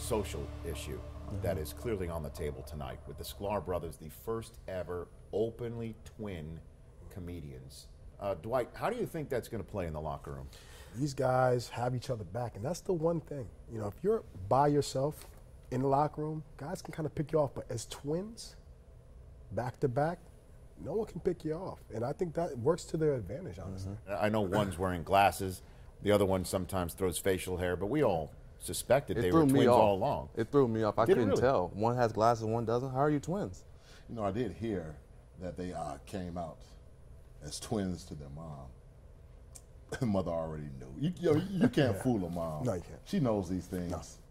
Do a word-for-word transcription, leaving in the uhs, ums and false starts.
social issue mm-hmm. that is clearly on the table tonight with the Sklar brothers, the first ever openly twin comedians. Uh, Dwight, how do you think that's going to play in the locker room? These guys have each other back, and that's the one thing. You know, if you're by yourself in the locker room, guys can kind of pick you off, but as twins, back to back, no one can pick you off. And I think that works to their advantage, honestly. Mm-hmm. I know one's wearing glasses, the other one sometimes throws facial hair, but we all suspected it they were twins off. all along. It threw me off. I Did couldn't really? tell. One has glasses, one doesn't. How are you twins? You know, I did hear that they uh, came out as twins to their mom. Mother already knew. You, you, know, you can't yeah. fool a mom. No, you can't. She knows these things. No.